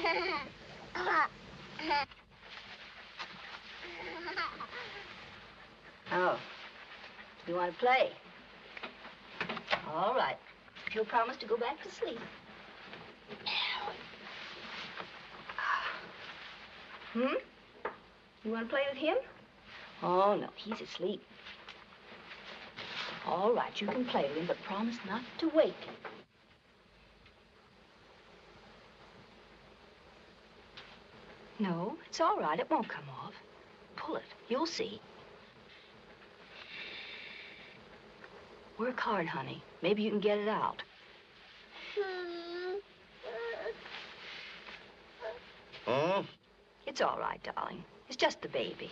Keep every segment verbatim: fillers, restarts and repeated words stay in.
Oh, you want to play? All right. If you'll promise to go back to sleep. Hmm? You want to play with him? Oh, no, he's asleep. All right, you can play with him, but promise not to wake him. No, it's all right. It won't come off. Pull it. You'll see. Work hard, honey. Maybe you can get it out. Hmm? It's all right, darling. It's just the baby.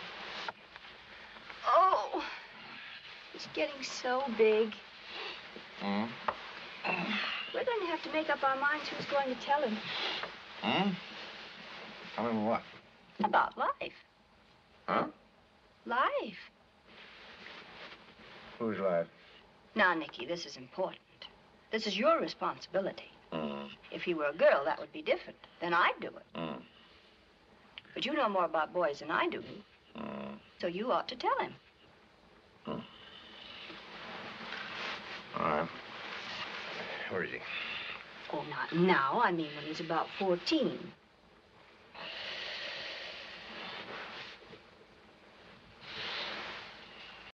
Oh, it's getting so big. Hmm? We're going to have to make up our minds who's going to tell him. Hmm? Tell him what? About life. Huh? Life. Whose life? Now, Nicky, this is important. This is your responsibility. Hmm. If he were a girl, that would be different. Then I'd do it. Hmm. But you know more about boys than I do. Hmm. So you ought to tell him. Hmm. All right. Where is he? Oh, not now. I mean when he's about fourteen.